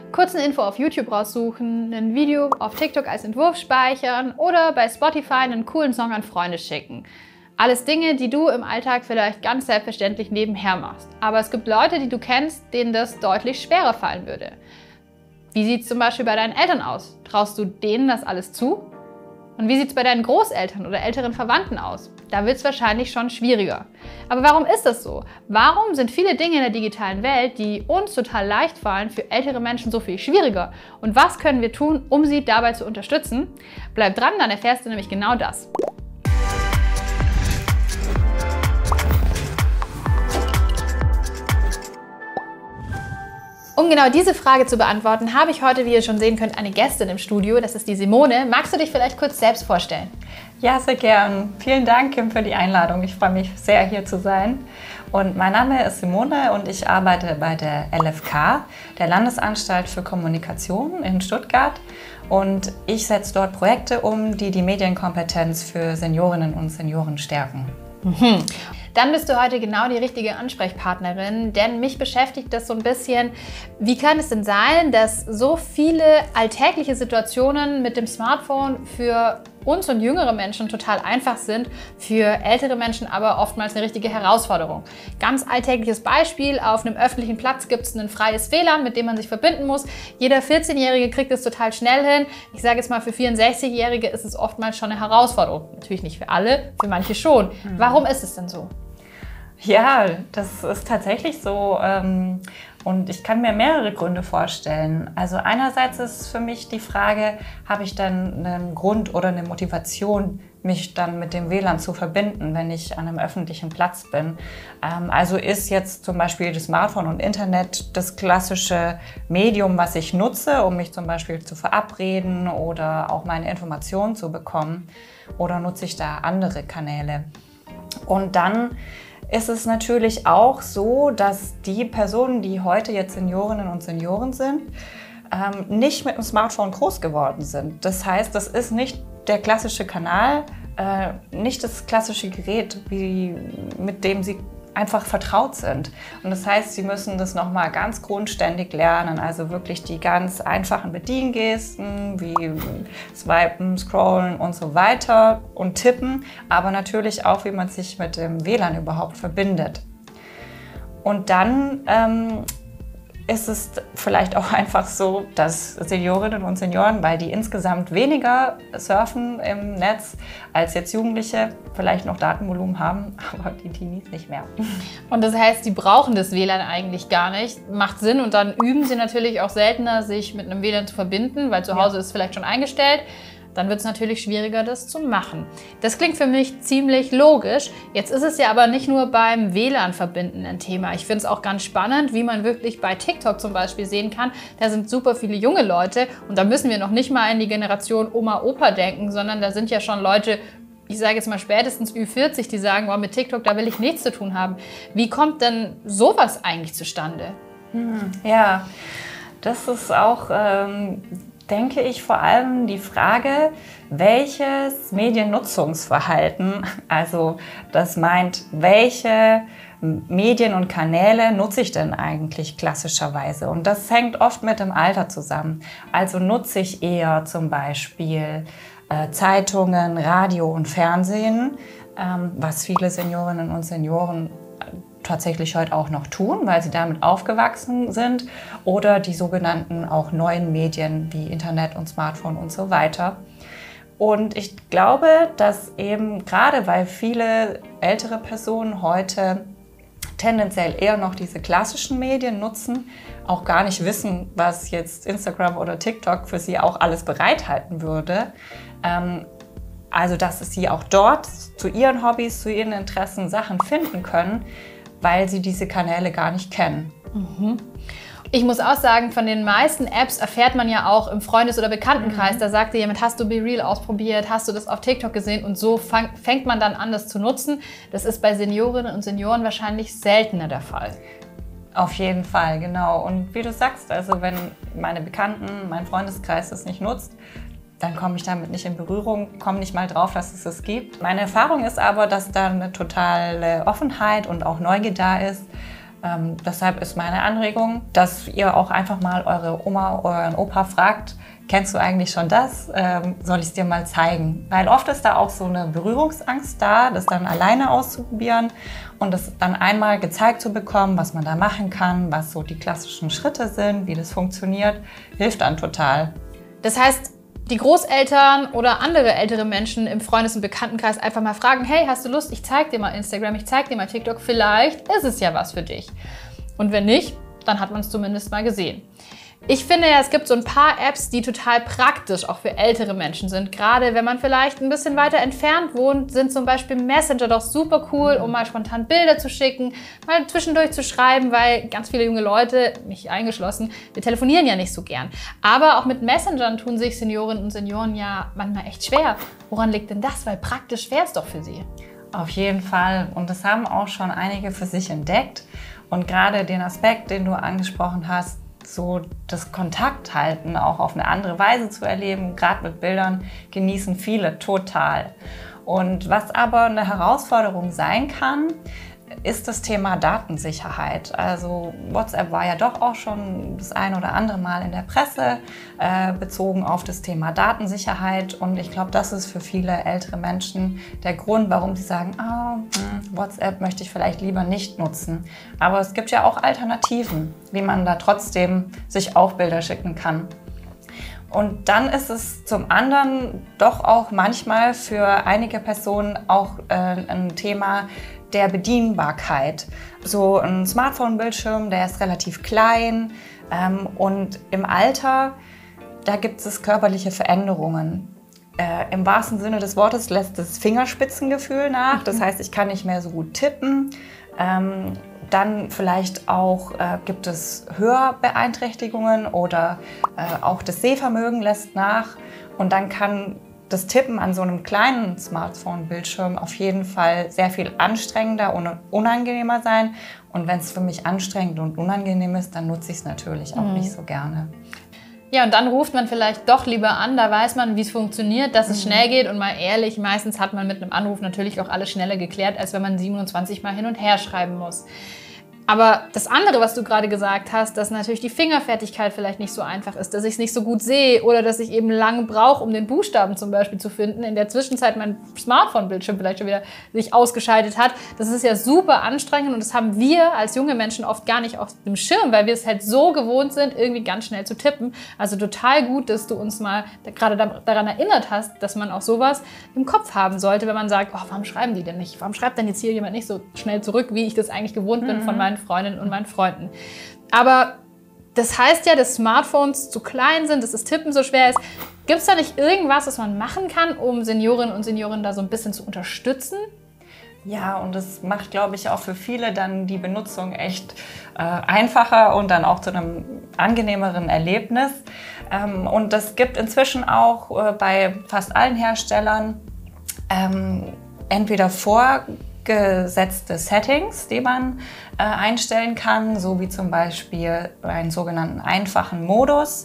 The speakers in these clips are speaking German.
kurz eine Info auf YouTube raussuchen, ein Video auf TikTok als Entwurf speichern oder bei Spotify einen coolen Song an Freunde schicken. Alles Dinge, die du im Alltag vielleicht ganz selbstverständlich nebenher machst. Aber es gibt Leute, die du kennst, denen das deutlich schwerer fallen würde. Wie sieht es zum Beispiel bei deinen Eltern aus? Traust du denen das alles zu? Und wie sieht es bei deinen Großeltern oder älteren Verwandten aus? Da wird es wahrscheinlich schon schwieriger. Aber warum ist das so? Warum sind viele Dinge in der digitalen Welt, die uns total leicht fallen, für ältere Menschen so viel schwieriger? Und was können wir tun, um sie dabei zu unterstützen? Bleib dran, dann erfährst du nämlich genau das. Um genau diese Frage zu beantworten, habe ich heute, wie ihr schon sehen könnt, eine Gästin im Studio. Das ist die Simone. Magst du dich vielleicht kurz selbst vorstellen? Ja, sehr gern. Vielen Dank, Kim, für die Einladung. Ich freue mich sehr, hier zu sein. Und mein Name ist Simone und ich arbeite bei der LFK, der Landesanstalt für Kommunikation in Stuttgart. Und ich setze dort Projekte um, die die Medienkompetenz für Seniorinnen und Senioren stärken. Dann bist du heute genau die richtige Ansprechpartnerin, denn mich beschäftigt das so ein bisschen, wie kann es denn sein, dass so viele alltägliche Situationen mit dem Smartphone für uns und jüngere Menschen total einfach sind, für ältere Menschen aber oftmals eine richtige Herausforderung. Ganz alltägliches Beispiel, auf einem öffentlichen Platz gibt es ein freies WLAN, mit dem man sich verbinden muss. Jeder 14-Jährige kriegt es total schnell hin. Ich sage jetzt mal, für 64-Jährige ist es oftmals schon eine Herausforderung. Natürlich nicht für alle, für manche schon. Warum ist es denn so? Ja, das ist tatsächlich so und ich kann mir mehrere Gründe vorstellen. Also einerseits ist für mich die Frage, habe ich dann einen Grund oder eine Motivation, mich dann mit dem WLAN zu verbinden, wenn ich an einem öffentlichen Platz bin. Also ist jetzt zum Beispiel das Smartphone und Internet das klassische Medium, was ich nutze, um mich zum Beispiel zu verabreden oder auch meine Informationen zu bekommen, oder nutze ich da andere Kanäle? Und dann ist es natürlich auch so, dass die Personen, die heute jetzt Seniorinnen und Senioren sind, nicht mit dem Smartphone groß geworden sind. Das heißt, das ist nicht der klassische Kanal, nicht das klassische Gerät, mit dem sie einfach vertraut sind. Und das heißt, sie müssen das nochmal ganz grundständig lernen, also wirklich die ganz einfachen Bediengesten wie Swipen, Scrollen und so weiter und Tippen, aber natürlich auch, wie man sich mit dem WLAN überhaupt verbindet. Und dann ist es vielleicht auch einfach so, dass Seniorinnen und Senioren, weil die insgesamt weniger surfen im Netz als jetzt Jugendliche, vielleicht noch Datenvolumen haben, aber die Teenies nicht mehr. Und das heißt, die brauchen das WLAN eigentlich gar nicht. Macht Sinn, und dann üben sie natürlich auch seltener, sich mit einem WLAN zu verbinden, weil zu Hause ist vielleicht schon eingestellt. Dann wird es natürlich schwieriger, das zu machen. Das klingt für mich ziemlich logisch. Jetzt ist es ja aber nicht nur beim WLAN-Verbinden ein Thema. Ich finde es auch ganz spannend, wie man wirklich bei TikTok zum Beispiel sehen kann. Da sind super viele junge Leute und da müssen wir noch nicht mal in die Generation Oma, Opa denken, sondern da sind ja schon Leute, ich sage jetzt mal spätestens Ü40, die sagen, wow, mit TikTok, da will ich nichts zu tun haben. Wie kommt denn sowas eigentlich zustande? Ja, das ist auch denke ich, vor allem die Frage, welches Mediennutzungsverhalten, also das meint, welche Medien und Kanäle nutze ich denn eigentlich klassischerweise? Und das hängt oft mit dem Alter zusammen. Also nutze ich eher zum Beispiel Zeitungen, Radio und Fernsehen, was viele Seniorinnen und Senioren tatsächlich heute auch noch tun, weil sie damit aufgewachsen sind, oder die sogenannten auch neuen Medien wie Internet und Smartphone und so weiter. Und ich glaube, dass eben gerade weil viele ältere Personen heute tendenziell eher noch diese klassischen Medien nutzen, auch gar nicht wissen, was jetzt Instagram oder TikTok für sie auch alles bereithalten würde. Also dass sie auch dort zu ihren Hobbys, zu ihren Interessen Sachen finden können, weil sie diese Kanäle gar nicht kennen. Ich muss auch sagen, von den meisten Apps erfährt man ja auch im Freundes- oder Bekanntenkreis. Da sagt dir jemand, hast du BeReal ausprobiert, hast du das auf TikTok gesehen? Und so fängt man dann an, das zu nutzen. Das ist bei Seniorinnen und Senioren wahrscheinlich seltener der Fall. Auf jeden Fall, genau. Und wie du sagst, also wenn meine Bekannten, mein Freundeskreis das nicht nutzt, dann komme ich damit nicht in Berührung, komme nicht mal drauf, dass es das gibt. Meine Erfahrung ist aber, dass da eine totale Offenheit und auch Neugier da ist, Deshalb ist meine Anregung, dass ihr auch einfach mal eure Oma, euren Opa fragt, kennst du eigentlich schon das? Soll ich es dir mal zeigen? Weil oft ist da auch so eine Berührungsangst da, das dann alleine auszuprobieren und das dann einmal gezeigt zu bekommen, was man da machen kann, was so die klassischen Schritte sind, wie das funktioniert, hilft dann total. Das heißt, die Großeltern oder andere ältere Menschen im Freundes- und Bekanntenkreis einfach mal fragen, hey, hast du Lust, ich zeig dir mal Instagram, ich zeig dir mal TikTok, vielleicht ist es ja was für dich. Und wenn nicht, dann hat man es zumindest mal gesehen. Ich finde ja, es gibt so ein paar Apps, die total praktisch auch für ältere Menschen sind. Gerade wenn man vielleicht ein bisschen weiter entfernt wohnt, sind zum Beispiel Messenger doch super cool, um mal spontan Bilder zu schicken, mal zwischendurch zu schreiben, weil ganz viele junge Leute, mich eingeschlossen, wir telefonieren ja nicht so gern. Aber auch mit Messengern tun sich Seniorinnen und Senioren ja manchmal echt schwer. Woran liegt denn das? Weil praktisch wäre es doch für sie. Auf jeden Fall. Und das haben auch schon einige für sich entdeckt. Und gerade den Aspekt, den du angesprochen hast, so das Kontakthalten auch auf eine andere Weise zu erleben, gerade mit Bildern, genießen viele total. Und was aber eine Herausforderung sein kann, ist das Thema Datensicherheit. Also WhatsApp war ja doch auch schon das ein oder andere Mal in der Presse bezogen auf das Thema Datensicherheit. Und ich glaube, das ist für viele ältere Menschen der Grund, warum sie sagen, WhatsApp möchte ich vielleicht lieber nicht nutzen. Aber es gibt ja auch Alternativen, wie man da trotzdem sich auch Bilder schicken kann. Und dann ist es zum anderen doch auch manchmal für einige Personen auch ein Thema der Bedienbarkeit. So ein Smartphone-Bildschirm, der ist relativ klein und im Alter, da gibt es körperliche Veränderungen. Im wahrsten Sinne des Wortes lässt das Fingerspitzengefühl nach, das heißt, ich kann nicht mehr so gut tippen. Dann vielleicht auch gibt es Hörbeeinträchtigungen oder auch das Sehvermögen lässt nach und dann kann das Tippen an so einem kleinen Smartphone-Bildschirm auf jeden Fall sehr viel anstrengender und unangenehmer sein. Und wenn es für mich anstrengend und unangenehm ist, dann nutze ich es natürlich auch nicht so gerne. Ja, und dann ruft man vielleicht doch lieber an, da weiß man, wie es funktioniert, dass es schnell geht. Und mal ehrlich, meistens hat man mit einem Anruf natürlich auch alles schneller geklärt, als wenn man 27 Mal hin und her schreiben muss. Aber das andere, was du gerade gesagt hast, dass natürlich die Fingerfertigkeit vielleicht nicht so einfach ist, dass ich es nicht so gut sehe oder dass ich eben lange brauche, um den Buchstaben zum Beispiel zu finden, in der Zwischenzeit mein Smartphone-Bildschirm vielleicht schon wieder sich ausgeschaltet hat. Das ist ja super anstrengend und das haben wir als junge Menschen oft gar nicht auf dem Schirm, weil wir es halt so gewohnt sind, irgendwie ganz schnell zu tippen. Also total gut, dass du uns mal gerade daran erinnert hast, dass man auch sowas im Kopf haben sollte, wenn man sagt, oh, warum schreiben die denn nicht? Warum schreibt denn jetzt hier jemand nicht so schnell zurück, wie ich das eigentlich gewohnt bin von meinen Freundinnen und meinen Freunden. Aber das heißt ja, dass Smartphones zu klein sind, dass das Tippen so schwer ist. Gibt es da nicht irgendwas, was man machen kann, um Seniorinnen und Senioren da so ein bisschen zu unterstützen? Ja, und das macht, glaube ich, auch für viele dann die Benutzung echt einfacher und dann auch zu einem angenehmeren Erlebnis. Und das gibt inzwischen auch bei fast allen Herstellern entweder vorgesetzte Settings, die man einstellen kann, so wie zum Beispiel einen sogenannten einfachen Modus,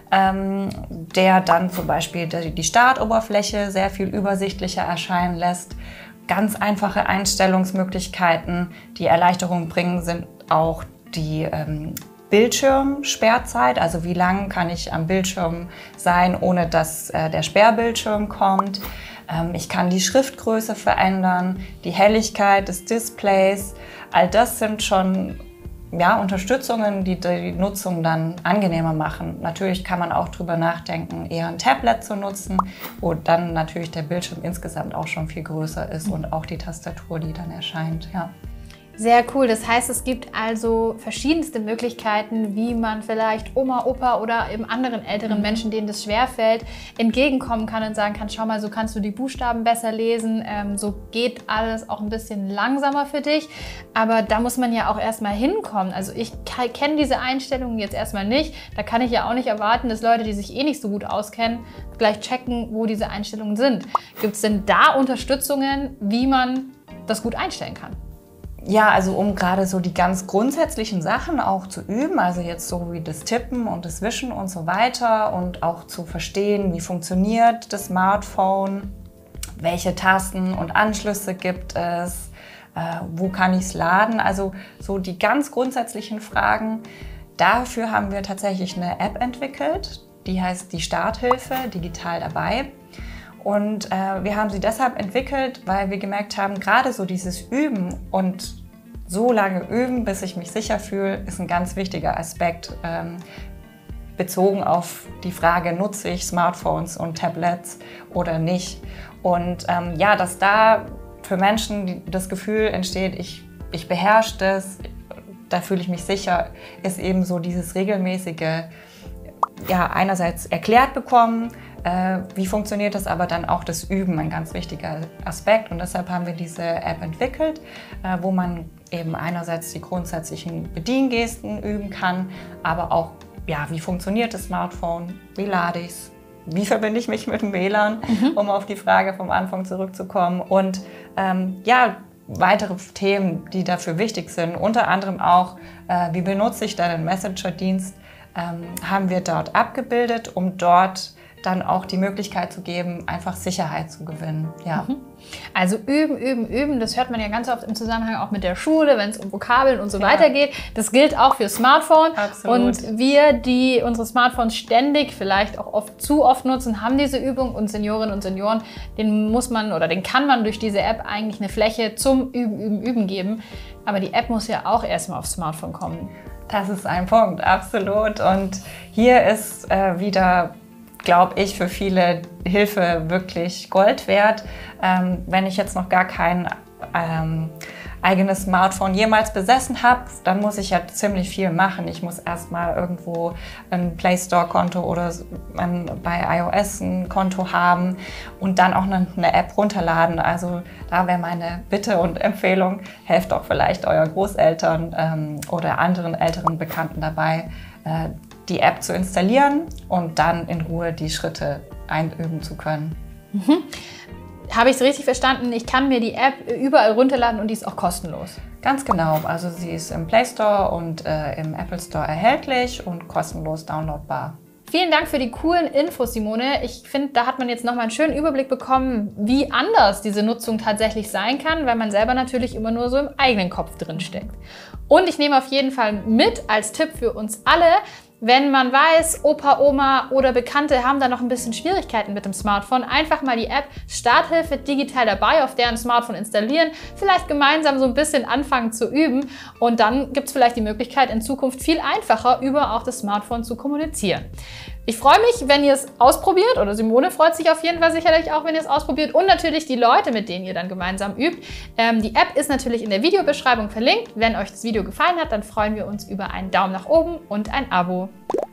der dann zum Beispiel die Startoberfläche sehr viel übersichtlicher erscheinen lässt. Ganz einfache Einstellungsmöglichkeiten, die Erleichterung bringen, sind auch die Bildschirmsperrzeit, also wie lang kann ich am Bildschirm sein, ohne dass der Sperrbildschirm kommt. Ich kann die Schriftgröße verändern, die Helligkeit des Displays. All das sind schon Unterstützungen, die die Nutzung dann angenehmer machen. Natürlich kann man auch drüber nachdenken, eher ein Tablet zu nutzen, wo dann natürlich der Bildschirm insgesamt auch schon viel größer ist und auch die Tastatur, die dann erscheint. Ja. Sehr cool. Das heißt, es gibt also verschiedenste Möglichkeiten, wie man vielleicht Oma, Opa oder eben anderen älteren Menschen, denen das schwerfällt, entgegenkommen kann und sagen kann, schau mal, so kannst du die Buchstaben besser lesen, so geht alles auch ein bisschen langsamer für dich. Aber da muss man ja auch erstmal hinkommen. Also ich kenne diese Einstellungen jetzt erstmal nicht. Da kann ich ja auch nicht erwarten, dass Leute, die sich eh nicht so gut auskennen, gleich checken, wo diese Einstellungen sind. Gibt es denn da Unterstützungen, wie man das gut einstellen kann? Ja, also um gerade so die ganz grundsätzlichen Sachen auch zu üben, also jetzt so wie das Tippen und das Wischen und so weiter und auch zu verstehen, wie funktioniert das Smartphone, welche Tasten und Anschlüsse gibt es, wo kann ich es laden? Also so die ganz grundsätzlichen Fragen. Dafür haben wir tatsächlich eine App entwickelt, die heißt die Starthilfe, digital dabei. Und wir haben sie deshalb entwickelt, weil wir gemerkt haben, gerade so dieses Üben und so lange üben, bis ich mich sicher fühle, ist ein ganz wichtiger Aspekt, bezogen auf die Frage, nutze ich Smartphones und Tablets oder nicht. Und ja, dass da für Menschen das Gefühl entsteht, ich beherrsche das, da fühle ich mich sicher, ist eben so dieses regelmäßige, ja, einerseits erklärt bekommen, wie funktioniert das, aber dann auch das Üben, ein ganz wichtiger Aspekt. Und deshalb haben wir diese App entwickelt, wo man eben einerseits die grundsätzlichen Bediengesten üben kann, aber auch, ja, wie funktioniert das Smartphone, wie lade ich es, wie verbinde ich mich mit dem WLAN, um auf die Frage vom Anfang zurückzukommen. Und ja, weitere Themen, die dafür wichtig sind, unter anderem auch, wie benutze ich dann den Messenger-Dienst, haben wir dort abgebildet, um dort dann auch die Möglichkeit zu geben, einfach Sicherheit zu gewinnen. Ja. Also üben, üben, üben, das hört man ja ganz oft im Zusammenhang auch mit der Schule, wenn es um Vokabeln und so weiter geht. Das gilt auch für Smartphone. Absolut. Und wir, die unsere Smartphones ständig, vielleicht auch zu oft nutzen, haben diese Übung, und Seniorinnen und Senioren, den kann man durch diese App eigentlich eine Fläche zum Üben, Üben, Üben geben. Aber die App muss ja auch erstmal aufs Smartphone kommen. Das ist ein Punkt, absolut. Und hier ist wieder, glaube ich, für viele Hilfe wirklich Gold wert. Wenn ich jetzt noch gar kein eigenes Smartphone jemals besessen habe, dann muss ich ja ziemlich viel machen. Ich muss erstmal irgendwo ein Play Store Konto oder bei iOS ein Konto haben und dann auch eine App runterladen. Also da wäre meine Bitte und Empfehlung, helft doch vielleicht euren Großeltern oder anderen älteren Bekannten dabei, die App zu installieren und dann in Ruhe die Schritte einüben zu können. Habe ich es richtig verstanden? Ich kann mir die App überall runterladen und die ist auch kostenlos? Ganz genau. Also sie ist im Play Store und im Apple Store erhältlich und kostenlos downloadbar. Vielen Dank für die coolen Infos, Simone. Ich finde, da hat man jetzt nochmal einen schönen Überblick bekommen, wie anders diese Nutzung tatsächlich sein kann, weil man selber natürlich immer nur so im eigenen Kopf drin steckt. Und ich nehme auf jeden Fall mit als Tipp für uns alle, wenn man weiß, Opa, Oma oder Bekannte haben da noch ein bisschen Schwierigkeiten mit dem Smartphone, einfach mal die App Starthilfe digital dabei auf deren Smartphone installieren, vielleicht gemeinsam so ein bisschen anfangen zu üben und dann gibt es vielleicht die Möglichkeit, in Zukunft viel einfacher über auch das Smartphone zu kommunizieren. Ich freue mich, wenn ihr es ausprobiert, oder Simone freut sich auf jeden Fall sicherlich auch, wenn ihr es ausprobiert, und natürlich die Leute, mit denen ihr dann gemeinsam übt. Die App ist natürlich in der Videobeschreibung verlinkt. Wenn euch das Video gefallen hat, dann freuen wir uns über einen Daumen nach oben und ein Abo.